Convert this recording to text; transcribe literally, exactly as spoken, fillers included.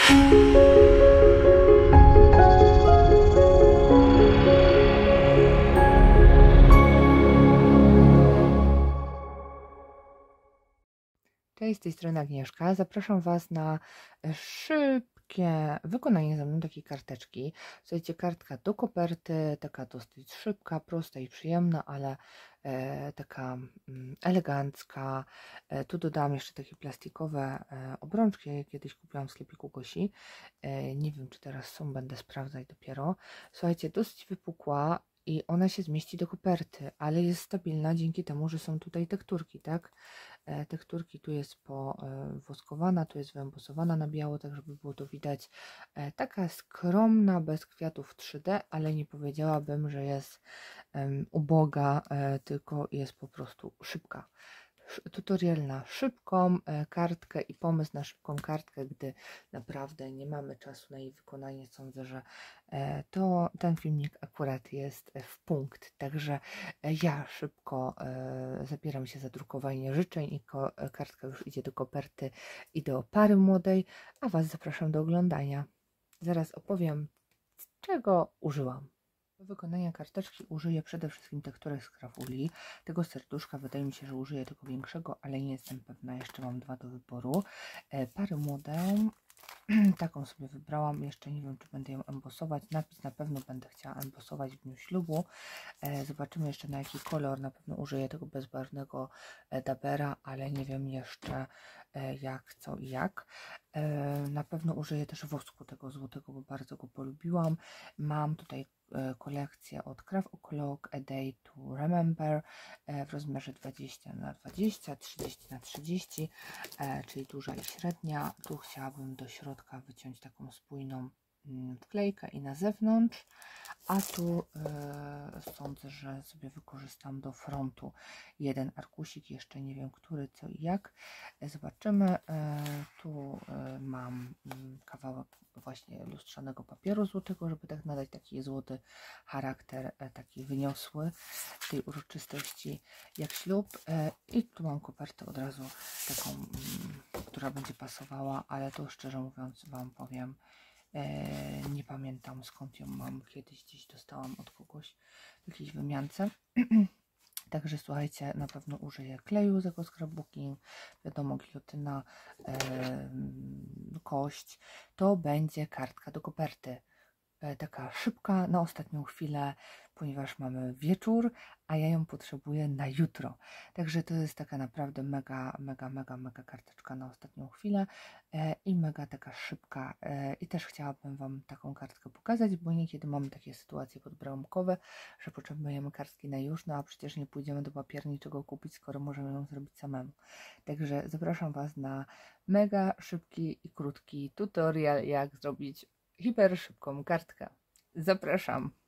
Cześć, z tej strony Agnieszka. Zapraszam Was na szybkie wykonanie ze mną takiej karteczki. Słuchajcie, kartka do koperty, taka dosyć szybka, prosta i przyjemna, ale e, taka mm, elegancka. E, tu dodałam jeszcze takie plastikowe e, obrączki, kiedyś kupiłam w sklepiku Gosi. E, nie wiem, czy teraz są, będę sprawdzać dopiero. Słuchajcie, dosyć wypukła i ona się zmieści do koperty, ale jest stabilna dzięki temu, że są tutaj tekturki, tak? Tekturki tu jest powoskowana, tu jest wyembosowana na biało, tak żeby było to widać. Taka skromna, bez kwiatów trzy D, ale nie powiedziałabym, że jest um, uboga, tylko jest po prostu szybka. Tutorial na szybką kartkę i pomysł na szybką kartkę, gdy naprawdę nie mamy czasu na jej wykonanie. Sądzę, że to ten filmik akurat jest w punkt, także ja szybko zabieram się za drukowanie życzeń i kartka już idzie do koperty i do pary młodej, a Was zapraszam do oglądania. Zaraz opowiem, czego użyłam. Do wykonania karteczki użyję przede wszystkim tekturek z Craftuli. Tego serduszka wydaje mi się, że użyję tego większego, ale nie jestem pewna, jeszcze mam dwa do wyboru. E, parę młodą, taką sobie wybrałam, jeszcze nie wiem, czy będę ją embosować. Napis na pewno będę chciała embosować w dniu ślubu. E, zobaczymy jeszcze, na jaki kolor. Na pewno użyję tego bezbarwnego e, dabera, ale nie wiem jeszcze e, jak, co i jak. E, na pewno użyję też wosku tego złotego, bo bardzo go polubiłam. Mam tutaj kolekcję od Craft O'Clock A Day to Remember w rozmiarze dwadzieścia na dwadzieścia, trzydzieści na trzydzieści, czyli duża i średnia. Tu chciałabym do środka wyciąć taką spójną wklejkę i na zewnątrz, a tu e, sądzę, że sobie wykorzystam do frontu jeden arkusik, jeszcze nie wiem który, co i jak. Zobaczymy. E, tu e, mam kawałek właśnie lustrzanego papieru złotego, żeby tak nadać taki złoty charakter, e, taki wyniosły tej uroczystości jak ślub. E, I tu mam kopertę od razu taką, m, która będzie pasowała, ale to szczerze mówiąc Wam powiem, E, nie pamiętam skąd ją mam, kiedyś gdzieś dostałam od kogoś w jakiejś wymiance. Także słuchajcie, na pewno użyję kleju z tego scrapbooking, wiadomo, gilotyna, e, kość. To będzie kartka do koperty. E, taka szybka, na ostatnią chwilę, ponieważ mamy wieczór, a ja ją potrzebuję na jutro. Także to jest taka naprawdę mega, mega, mega, mega karteczka na ostatnią chwilę e, i mega taka szybka. E, I też chciałabym Wam taką kartkę pokazać, bo niekiedy mamy takie sytuacje podbramkowe, że potrzebujemy kartki na już, no a przecież nie pójdziemy do papierniczego kupić, skoro możemy ją zrobić samemu. Także zapraszam Was na mega szybki i krótki tutorial, jak zrobić hiper szybką kartkę. Zapraszam.